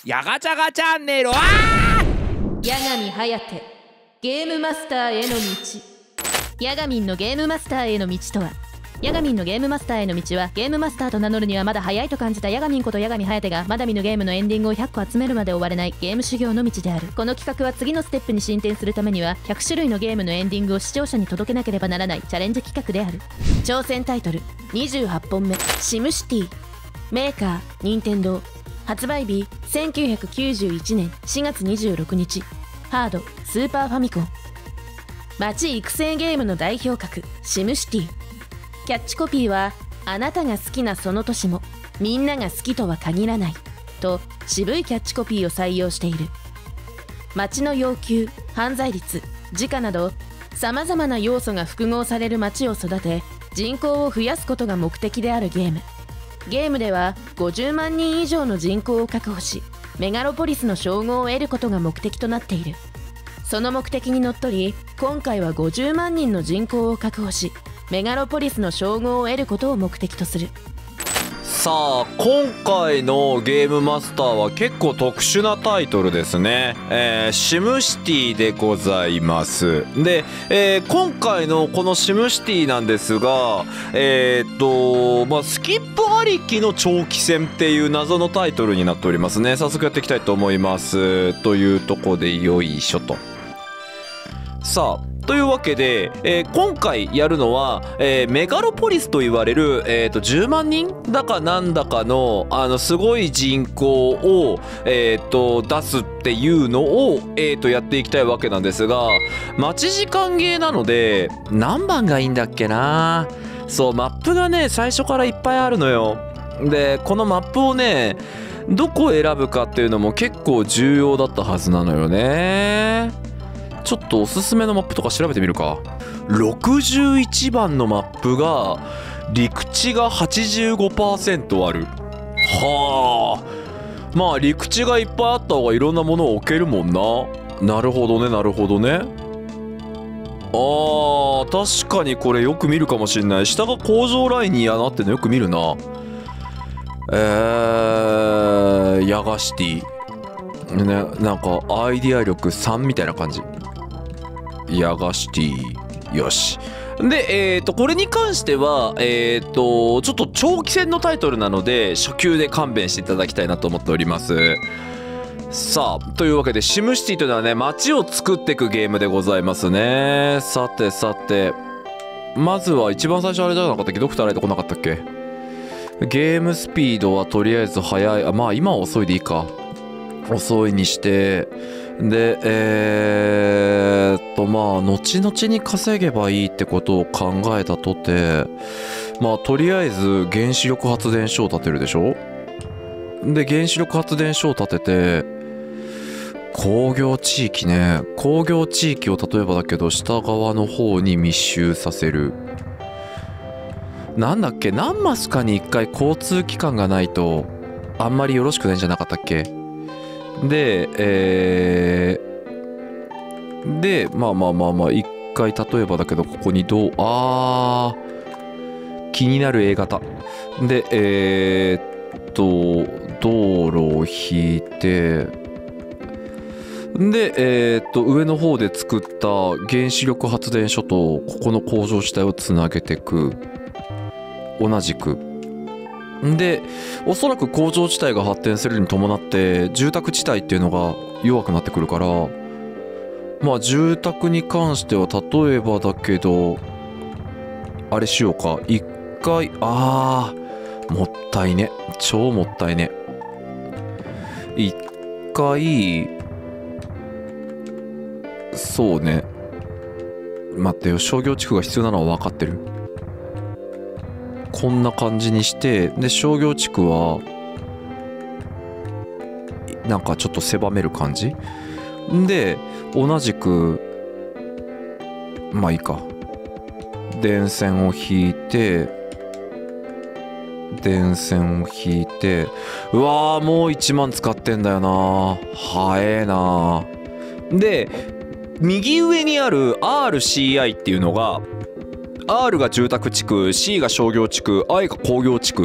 ヤガチャガチャンネル。 八神颯ゲームマスターへの道。ヤガミンのゲームマスターへの道とは、ヤガミンのゲームマスターへの道は、ゲームマスターと名乗るにはまだ早いと感じたヤガミンこと八神颯がまだ見ぬゲームのエンディングを100個集めるまで終われないゲーム修行の道である。この企画は次のステップに進展するためには100種類のゲームのエンディングを視聴者に届けなければならないチャレンジ企画である。挑戦タイトル28本目、シムシティ。メーカー任天堂。発売日1991年4月26日。ハードスーパーファミコン。街育成ゲームの代表格シムシティ。キャッチコピーはあなたが好きなその年もみんなが好きとは限らないと渋いキャッチコピーを採用している。街の要求、犯罪率、時価などさまざまな要素が複合される街を育て人口を増やすことが目的であるゲーム。ゲームでは50万人以上の人口を確保しメガロポリスの称号を得ることが目的となっている。その目的にのっとり今回は50万人の人口を確保しメガロポリスの称号を得ることを目的とする。 さあ今回のゲームマスターは結構特殊なタイトルですね。シムシティでございます。で、今回のこのシムシティなんですがスキップありきの長期戦っていう謎のタイトルになっておりますね。早速やっていきたいと思いますというとこでよいしょと。さあというわけで、今回やるのは、メガロポリスと言われる、10万人だかなんだかのすごい人口を、出すっていうのを、やっていきたいわけなんですが、待ち時間ゲーなので何番がいいんだっけな。そうマップがね最初からいっぱいあるのよ。でこのマップをねどこを選ぶかっていうのも結構重要だったはずなのよね。ちょっとおすすめのマップとか調べてみるか。61番のマップが陸地が 85% ある。はあ、まあ陸地がいっぱいあった方がいろんなものを置けるもんな。なるほどねなるほどね。確かにこれよく見るかもしんない。下が工場ラインになってるのよく見るな。ヤガシティね、なんかアイディア力3みたいな感じ。ヤガシティよし。でこれに関してはちょっと長期戦のタイトルなので初級で勘弁していただきたいなと思っております。さあというわけでシムシティというのはね街を作っていくゲームでございますね。さてさてまずは一番最初あれじゃなかったっけ、ドクターライト来なかったっけ。ゲームスピードはとりあえず速い。まあ今は遅いでいいか。遅いにしてでまあ後々に稼げばいいってことを考えたとて、まあとりあえず原子力発電所を建てるでしょ。で原子力発電所を建てて工業地域ね、工業地域を例えばだけど下側の方に密集させる。なんだっけ、何マスかに1回交通機関がないとあんまりよろしくないんじゃなかったっけ。でまあ一回例えばだけどここに気になる A 型で道路を引いてで上の方で作った原子力発電所とここの工場地帯をつなげていく。同じくでおそらく工場地帯が発展するに伴って住宅地帯っていうのが弱くなってくるから、まあ住宅に関しては例えばだけどあれしようか。一回もったいね、超もったいね。一回そうね、待ってよ、商業地区が必要なのは分かってる。こんな感じにしてで商業地区はなんかちょっと狭める感じで同じくまあいいか、電線を引いてうわーもう1万使ってんだよな。早えな。で右上にある RCI っていうのがR が住宅地区、C が商業地区、I が工業地区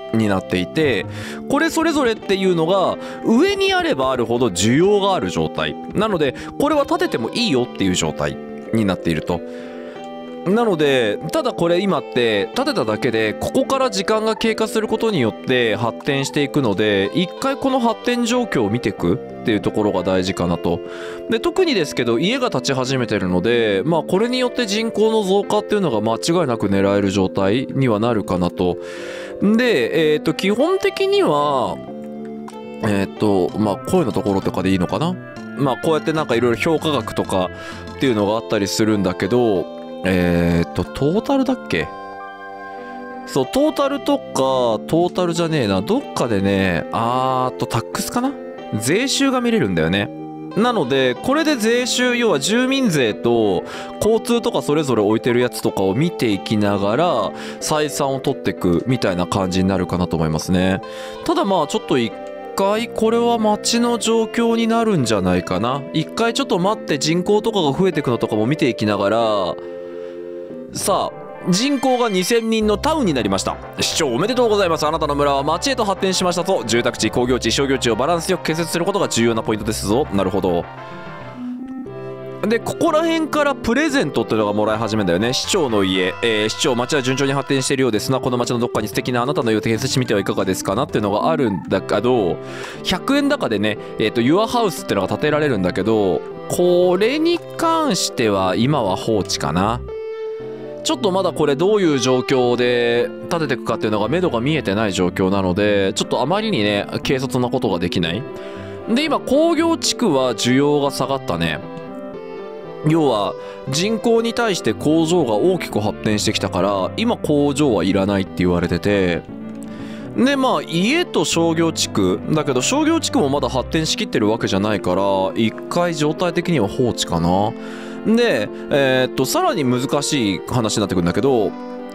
になっていて、これそれぞれっていうのが上にあればあるほど需要がある状態なので、これは立ててもいいよっていう状態になっていると。なのでただこれ今って立てただけでここから時間が経過することによって発展していくので、一回この発展状況を見ていくっていうところが大事かなと。で特にですけど家が建ち始めてるので、まあこれによって人口の増加っていうのが間違いなく狙える状態にはなるかなと。で基本的にはまあ声のところとかでいいのかな。まあこうやってなんかいろいろ評価額とかっていうのがあったりするんだけど、トータルだっけ。そうトータルとかトータルじゃねえな、どっかでねタックスかな、税収が見れるんだよね。なのでこれで税収、要は住民税と交通とかそれぞれ置いてるやつとかを見ていきながら採算を取っていくみたいな感じになるかなと思いますね。ただまあちょっと一回これは街の状況になるんじゃないかな。一回ちょっと待って人口とかが増えていくのとかも見ていきながら、さあ人口が2000人のタウンになりました。市長おめでとうございます。あなたの村は町へと発展しましたと。住宅地、工業地、商業地をバランスよく建設することが重要なポイントですぞ。なるほど。でここら辺からプレゼントっていうのがもらい始めんだよね。市長の家、市長町は順調に発展しているようですな。この町のどっかに素敵なあなたの家を建設してみてはいかがですかなっていうのがあるんだけど、100円高でねユアハウスっていうのが建てられるんだけど、これに関しては今は放置かな。ちょっとまだこれどういう状況で建てていくかっていうのが目処が見えてない状況なので、ちょっとあまりにね軽率なことができない。で今工業地区は需要が下がったね。要は人口に対して工場が大きく発展してきたから今工場はいらないって言われてて、でまあ家と商業地区だけど商業地区もまだ発展しきってるわけじゃないから一回状態的には放置かな。でさらに難しい話になってくるんだけど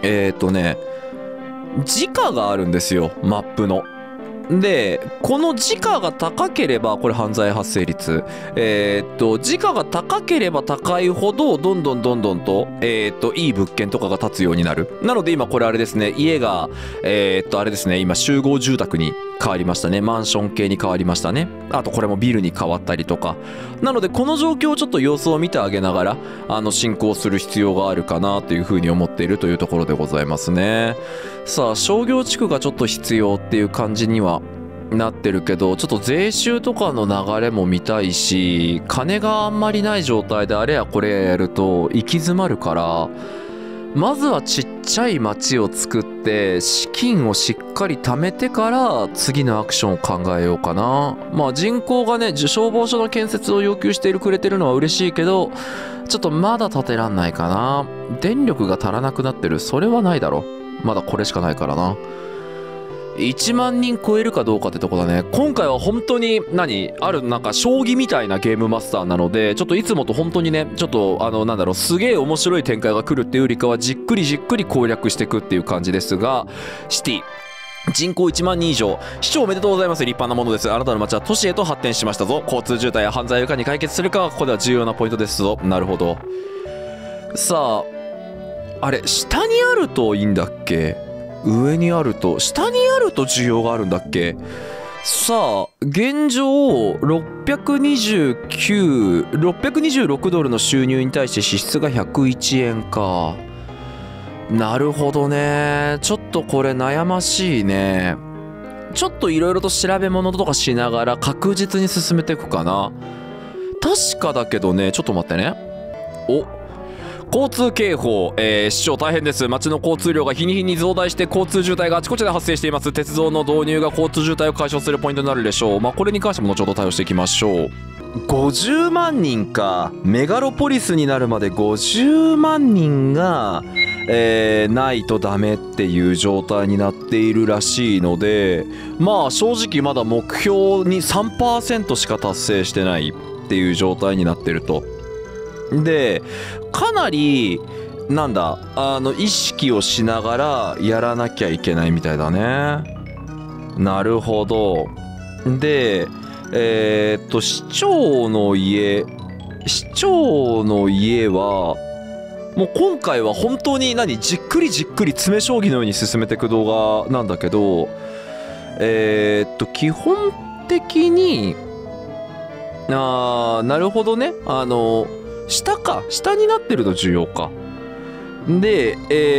時価があるんですよマップの。でこの時価が高ければこれ犯罪発生率時価が高ければ高いほどどんどんといい物件とかが建つようになる。なので今これあれですね、家があれですね、今集合住宅に変わりましたね。マンション系に変わりましたね。あとこれもビルに変わったりとか。なのでこの状況をちょっと様子を見てあげながら進行する必要があるかなというふうに思っているというところでございますね。さあ商業地区がちょっと必要っていう感じにはなってるけど、ちょっと税収とかの流れも見たいし、金があんまりない状態であれやこれやると行き詰まるから、まずはちっちゃい町を作って資金をしっかり貯めてから次のアクションを考えようかな。まあ人口がね消防署の建設を要求してくれてるのは嬉しいけど、ちょっとまだ建てらんないかな。電力が足らなくなってる、それはないだろ。まだこれしかないからな。1万人超えるかどうかってとこだね。今回は本当になんか将棋みたいなゲームマスターなので、ちょっといつもと本当にねちょっとすげえ面白い展開が来るっていうよりかはじっくり攻略していくっていう感じですが、シティ人口1万人以上、市長おめでとうございます。立派なものです。あなたの町は都市へと発展しましたぞ。交通渋滞や犯罪をいかに解決するかがここでは重要なポイントですぞ。なるほど。さああれ下にあるといいんだっけ、上にあると、下にあると需要があるんだっけ。さあ現状626ドルの収入に対して支出が101円か。なるほどね。ちょっとこれ悩ましいね。ちょっといろいろと調べ物とかしながら確実に進めていくかな。確かだけどね、ちょっと待ってね。交通警報、市長大変です。街の交通量が日に日に増大して交通渋滞があちこちで発生しています。鉄道の導入が交通渋滞を解消するポイントになるでしょう。まあこれに関しても後ほど対応していきましょう。50万人か。メガロポリスになるまで50万人が、ないとダメっていう状態になっているらしいので、まあ正直まだ目標に 3% しか達成してないっていう状態になってると。でかなり意識をしながらやらなきゃいけないみたいだね。なるほど。で市長の家はもう今回は本当にじっくり詰め将棋のように進めていく動画なんだけど、 基本的になるほどね。下になってると重要か。で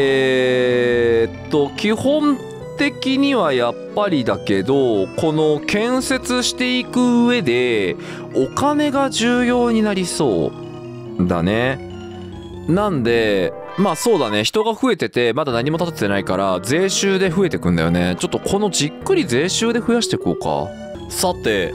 基本的にはやっぱりだけど、この建設していく上でお金が重要になりそうだね。なんでまあそうだね、人が増えててまだ何も建ててないから税収で増えてくんだよね。ちょっとこのじっくり税収で増やしていこうか。さて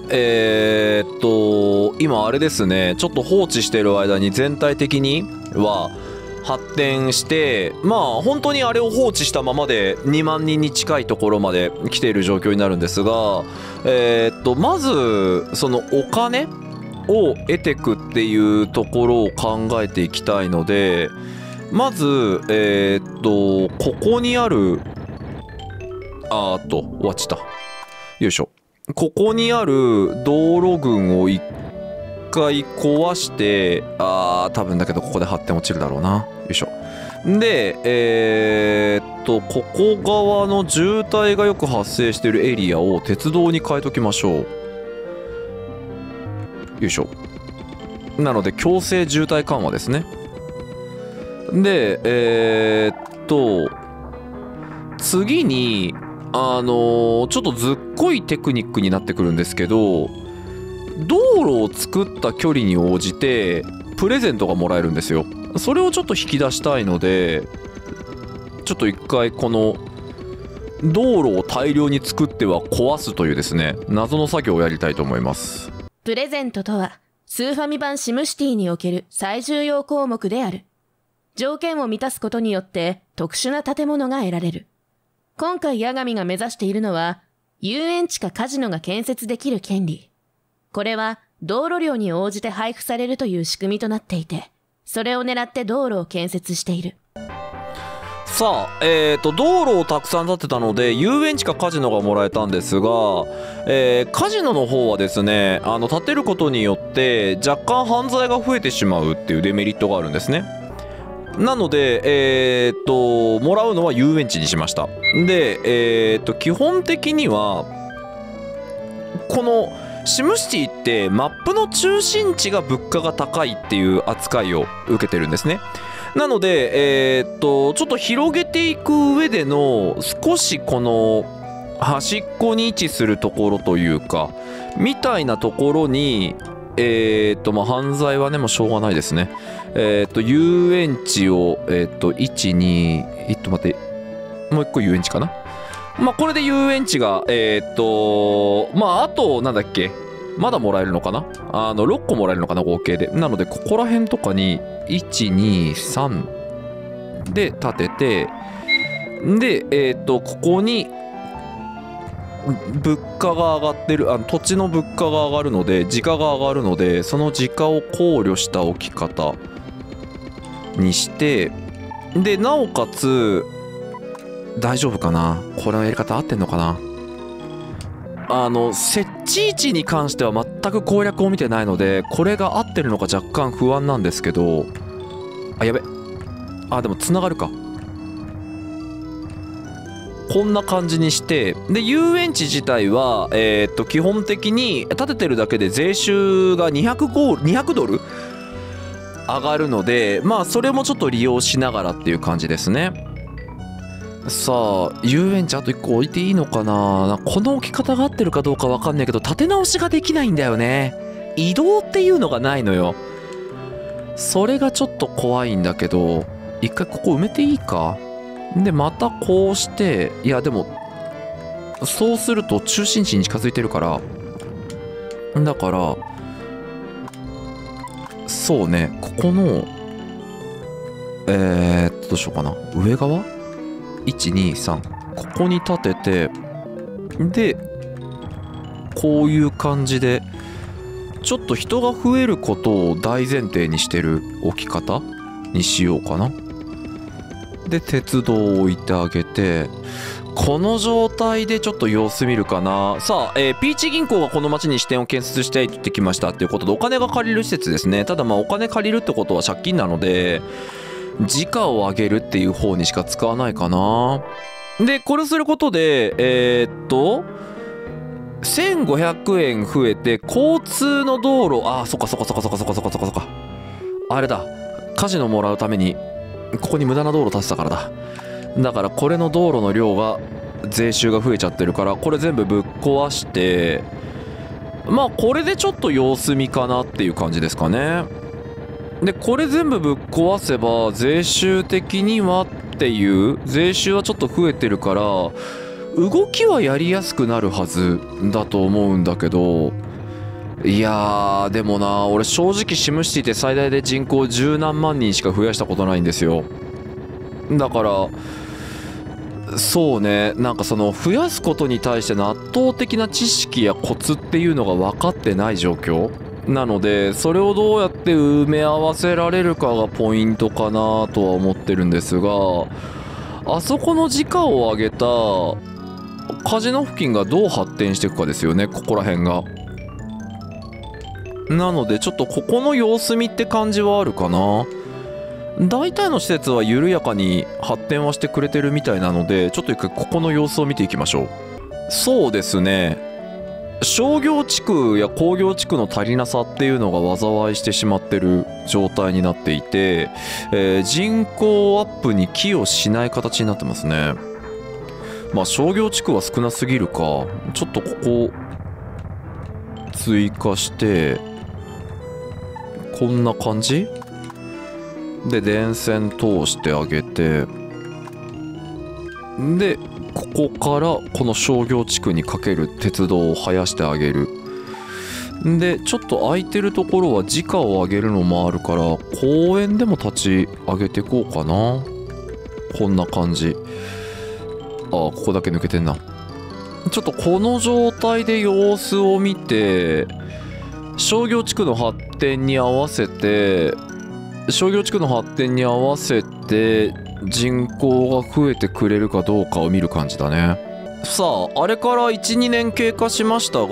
今あれですね、ちょっと放置してる間に全体的には発展して、まあ本当にあれを放置したままで2万人に近いところまで来ている状況になるんですが、まずそのお金を得てくっていうところを考えていきたいので、まずここにある終わっちゃった。よいしょ。ここにある道路群を一回壊して、多分だけどここで発展落ちるだろうな。よいしょ。でここ側の渋滞がよく発生しているエリアを鉄道に変えときましょう。よいしょ。なので強制渋滞緩和ですね。で次にちょっとずっこいテクニックになってくるんですけど、道路を作った距離に応じてプレゼントがもらえるんですよ。それをちょっと引き出したいので、ちょっと一回この道路を大量に作っては壊すというですね、謎の作業をやりたいと思います。 プレゼントとはスーファミ版シムシティにおける最重要項目である。条件を満たすことによって特殊な建物が得られる。今回八神が目指しているのは、遊園地かカジノが建設できる権利。これは道路料に応じて配布されるという仕組みとなっていて、それを狙って道路を建設している。 さあ、道路をたくさん建てたので遊園地かカジノがもらえたんですが、カジノの方はですね、建てることによって若干犯罪が増えてしまうっていうデメリットがあるんですね。なのでもらうのは遊園地にしました。で基本的にはこのシムシティってマップの中心地が物価が高いっていう扱いを受けてるんですね。なのでちょっと広げていく上での少しこの端っこに位置するところというかみたいなところに犯罪はねもうしょうがないですね。遊園地を1、2、待って、もう一個遊園地かな。まあこれで遊園地があとなんだっけ、まだもらえるのかな、6個もらえるのかな合計で。なのでここら辺とかに1、2、3で建てて、でここに物価が上がってる、土地の物価が上がるので時価が上がるので、その時価を考慮した置き方にして、でなおかつ大丈夫かな、これのやり方合ってんのかな。設置位置に関しては全く攻略を見てないのでこれが合ってるのか若干不安なんですけど、やべ、でもつながるか。こんな感じにして、で遊園地自体は基本的に建ててるだけで税収が200ドル上がるので、まあそれもちょっと利用しながらっていう感じですね。さあ遊園地あと1個置いていいのかな。この置き方が合ってるかどうか分かんないけど建て直しができないんだよね。移動っていうのがないのよ。それがちょっと怖いんだけど、一回ここ埋めていいか。でまたこうして、いやでもそうすると中心地に近づいてるから、だからそうね、ここのどうしようかな、上側123ここに立てて、でこういう感じでちょっと人が増えることを大前提にしてる置き方にしようかな。で鉄道を置いてあげて、この状態でちょっと様子見るかな。さあ、ピーチ銀行がこの町に支店を建設したいって言ってきましたっていうことでお金が借りる施設ですね。ただまあお金借りるってことは借金なので時価を上げるっていう方にしか使わないかな。 でこれすることで1500円増えて、交通の道路、あーそっかそっかそっかそっかそっかそっかそっかそっか、あれだ、カジノもらうためにここに無駄な道路建てたからだ。だからこれの道路の量が、税収が増えちゃってるから、これ全部ぶっ壊して、まあこれでちょっと様子見かなっていう感じですかね。でこれ全部ぶっ壊せば税収的にはっていう、税収はちょっと増えてるから動きはやりやすくなるはずだと思うんだけど、いやーでもな、俺正直シムシティって最大で人口10何万人しか増やしたことないんですよ。だからそうね、なんかその増やすことに対しての圧倒的な知識やコツっていうのが分かってない状況なので、それをどうやって埋め合わせられるかがポイントかなとは思ってるんですが、あそこの時価を上げたカジノ付近がどう発展していくかですよね、ここら辺が。なのでちょっとここの様子見って感じはあるかな。大体の施設は緩やかに発展はしてくれてるみたいなので、ちょっと一回ここの様子を見ていきましょう。そうですね、商業地区や工業地区の足りなさっていうのが災いしてしまってる状態になっていて、人口アップに寄与しない形になってますね。まあ商業地区は少なすぎるか。ちょっとここ追加してこんな感じで電線通してあげて、でここからこの商業地区にかける鉄道を生やしてあげる。でちょっと空いてるところは時価を上げるのもあるから、公園でも立ち上げていこうかな。こんな感じ。あ、ここだけ抜けてんな。ちょっとこの状態で様子を見て、商業地区の発展に合わせて人口が増えてくれるかどうかを見る感じだね。さああれから 1,2 年経過しましたが、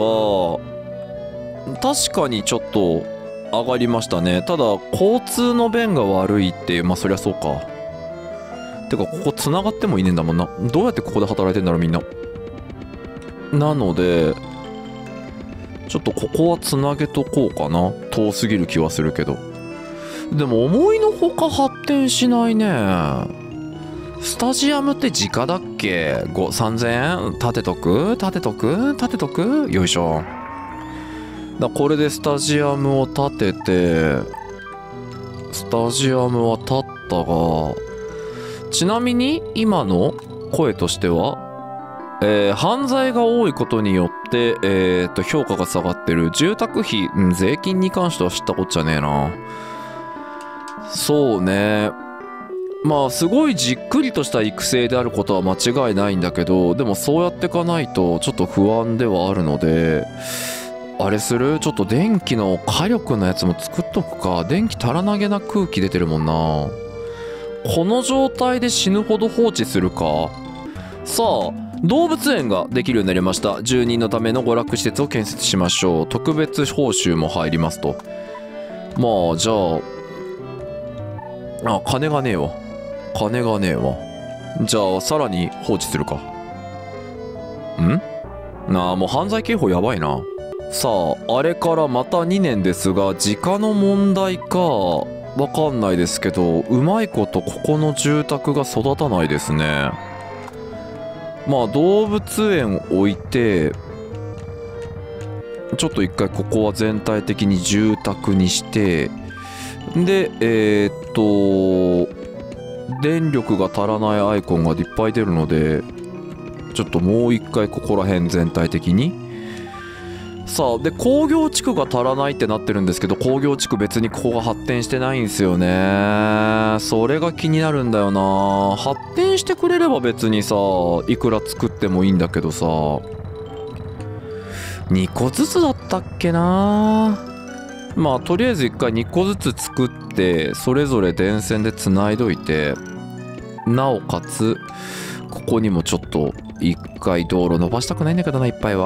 確かにちょっと上がりましたね。ただ交通の便が悪いっていう、まあそりゃそうか。てかここ繋がってもいねえんだもんな。どうやってここで働いてんだろうみんな。なのでちょっとここはつなげとこうかな。遠すぎる気はするけど。でも思いのほか発展しないね。スタジアムって時価だっけ。3000円立てとくよいしょ。これでスタジアムを建てて、スタジアムは建ったが、ちなみに今の声としては犯罪が多いことによって、評価が下がってる。住宅費、税金に関しては知ったこっちゃねえな。そうね、まあすごいじっくりとした育成であることは間違いないんだけど、でもそうやっていかないとちょっと不安ではあるので、あれする？ちょっと電気の火力のやつも作っとくか。電気足らなげな空気出てるもんな。この状態で死ぬほど放置するか。さあ動物園ができるようになりました。住人のための娯楽施設を建設しましょう。特別報酬も入りますと。まあじゃあ、金がねえわ。じゃあさらに放置するか。もう犯罪警報やばいな。さああれからまた2年ですが、時価の問題かわかんないですけど、うまいことここの住宅が育たないですね。まあ動物園置いて、ちょっと一回ここは全体的に住宅にして、で電力が足らないアイコンがいっぱい出るので、ちょっともう一回ここら辺全体的に。さあで工業地区が足らないってなってるんですけど、工業地区別にここが発展してないんですよね。それが気になるんだよな。発展してくれれば別にさ、いくら作ってもいいんだけどさ、2個ずつだったっけな。まあとりあえず1回2個ずつ作って、それぞれ電線でつないどいて、なおかつここにもちょっと1回道路伸ばしたくないんだけどな、いっぱいは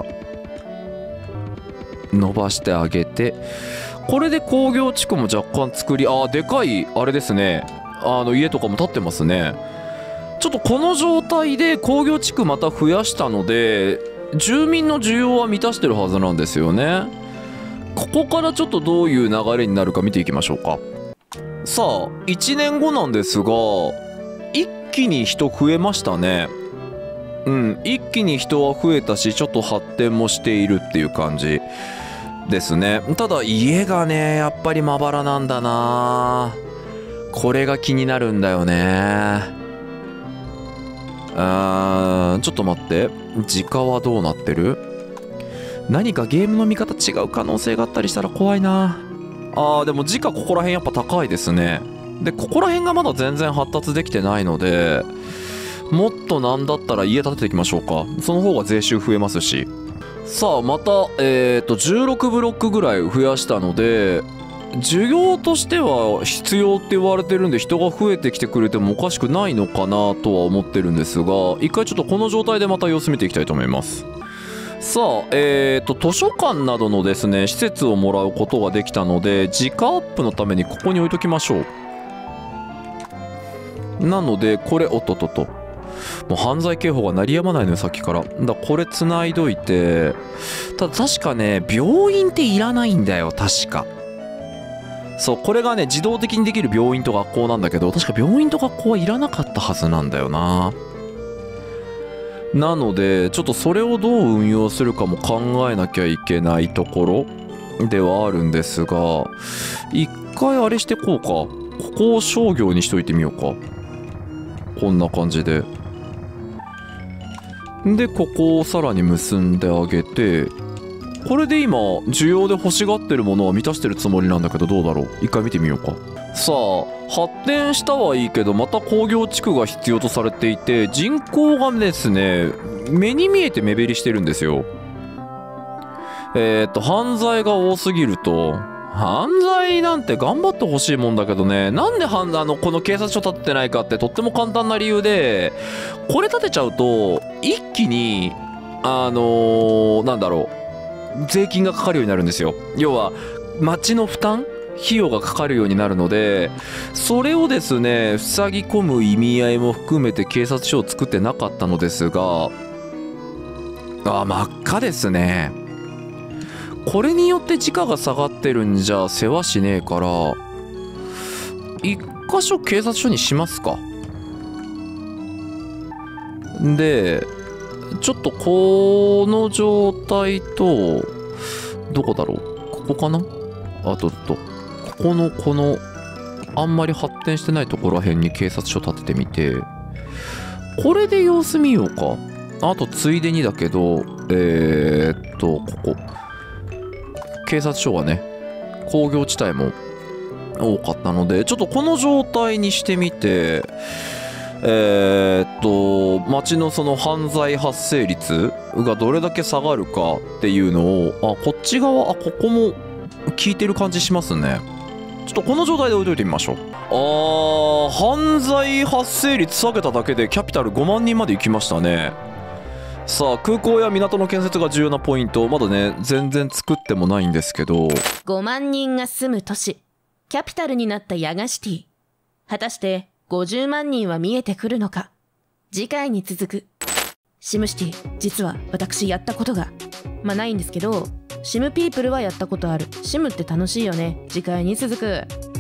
伸ばしてあげて、これで工業地区も若干作り、でかいあれですね、家とかも建ってますね。 ちょっとこの状態で工業地区また増やしたので住民の需要は満たしてるはずなんですよね。ここからちょっとどういう流れになるか見ていきましょうか。さあ1年後なんですが一気に人増えましたね。一気に人は増えたしちょっと発展もしているっていう感じですね。ただ家がねやっぱりまばらなんだな。これが気になるんだよね。ちょっと待って、時価はどうなってる？何かゲームの見方違う可能性があったりしたら怖いな。でも時価ここら辺やっぱ高いですね。でここら辺がまだ全然発達できてないのでもっとなんだったら家建てていきましょうか。その方が税収増えますし。さあまた16ブロックぐらい増やしたので需要としては必要って言われてるんで人が増えてきてくれてもおかしくないのかなとは思ってるんですが一回ちょっとこの状態でまた様子見ていきたいと思います。さあ図書館などのですね施設をもらうことができたので時価アップのためにここに置いときましょう。なのでこれおっとっとっともう犯罪警報が鳴りやまないのよさっきから。これつないどいてただ確かね病院っていらないんだよ確か。そうこれがね自動的にできる病院と学校なんだけど確か病院と学校はいらなかったはずなんだよな。なのでちょっとそれをどう運用するかも考えなきゃいけないところではあるんですが一回あれしてこうか。ここを商業にしといてみようか。こんな感じでここをさらに結んであげてこれで今需要で欲しがってるものは満たしてるつもりなんだけどどうだろう。一回見てみようか。さあ発展したはいいけどまた工業地区が必要とされていて人口がですね目に見えて目減りしてるんですよ。犯罪が多すぎると犯罪なんて頑張ってほしいもんだけどねなんでこの警察署建ててないかってとっても簡単な理由でこれ建てちゃうと一気になんだろう税金がかかるようになるんですよ。要は町の負担費用がかかるようになるのでそれをですね塞ぎ込む意味合いも含めて警察署を作ってなかったのですが真っ赤ですね。これによって時価が下がってるんじゃ世話しねえから一箇所警察署にしますか。でちょっとこの状態とどこだろうここかなこのあんまり発展してないところら辺に警察署立ててみてこれで様子見ようか。あとついでにだけどここ警察署はね工業地帯も多かったのでちょっとこの状態にしてみて町のその犯罪発生率がどれだけ下がるかっていうのをこっち側ここも効いてる感じしますね。ちょっとこの状態で置いといてみましょう。犯罪発生率下げただけでキャピタル5万人まで行きましたね。さあ空港や港の建設が重要なポイントまだね全然作ってもないんですけど 5万人が住む都市キャピタルになったヤガシティ果たして50万人は見えてくるのか。次回に続く。シムシティ実は私やったことがないんですけどシムピープルはやったことある。シムって楽しいよね。次回に続く。